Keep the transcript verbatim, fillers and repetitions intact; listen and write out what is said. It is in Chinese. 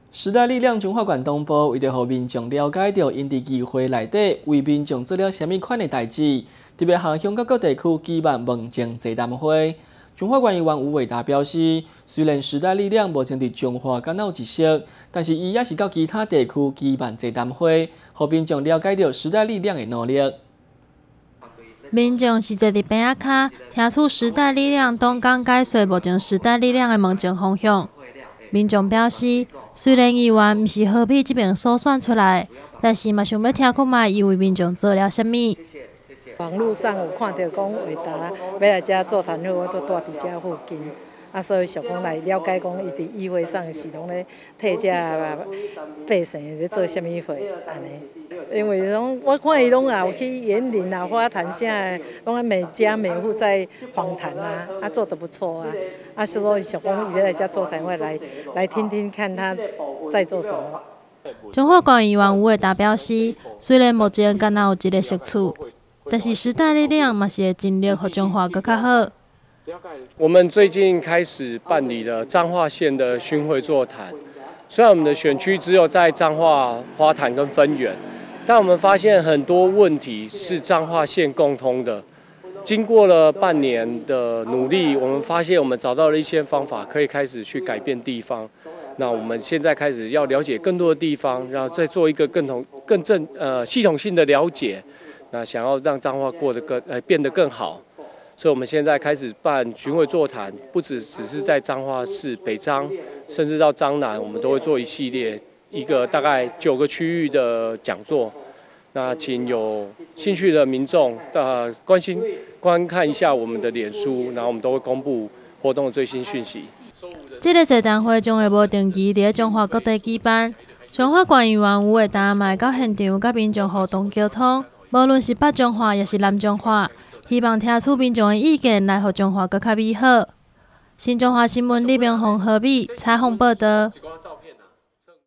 时代力量中华县东部为了让民众了解到因伫议会内底为民众做了什么款的代志，特别向香港各地区举办问政座谈会。中华县议员吴伟达表示，虽然时代力量目前伫中华敢有一色，但是伊也是到其他地区举办座谈会，让民众了解到时代力量的努力。 民众是坐伫边仔骹，听取时代力量东港解说目前时代力量的问政方向。民众表示，虽然议员毋是何必这边所选出来，但是嘛想要听看卖伊为民众做了什么。 网络上有看到讲伟达要来遮座谈会，我都住伫遮附近，啊，所以想讲来了解讲伊伫议会上是拢咧替遮百姓咧做什么会安尼。因为拢我看伊拢也有去园林啊、花坛啥的，拢每家每户在访谈啊，啊做得不错啊，啊所以想讲伊要来遮座谈会来来听听看他在做什么。 中华县议员吴伟达表示，虽然目前敢若有一个社处，但是时代力量嘛是会尽力让中华更较好。 我们最近开始办理了彰化县的巡回座谈，虽然我们的选区只有在彰化、花坛跟分园。但我们发现很多问题是彰化县共通的。经过了半年的努力，我们发现我们找到了一些方法，可以开始去改变地方。那我们现在开始要了解更多的地方，然后再做一个更同、更正呃系统性的了解。那想要让彰化过得更呃变得更好，所以我们现在开始办巡回座谈，不只只是在彰化市北彰，甚至到彰南，我们都会做一系列。一个大概九个区域的讲座，那请有兴趣的民众呃关心观看一下我们的脸书，然后我们都会公布活动的最新讯息。 这个座谈会将会无定期伫中华各地举办，中华县议员吴伟达嘛会到现场甲民众互动沟通，无论是北中华也是南中华，希望听取民众的意见，来互中华更较美好。新中华新闻李明宏、何美采访报道。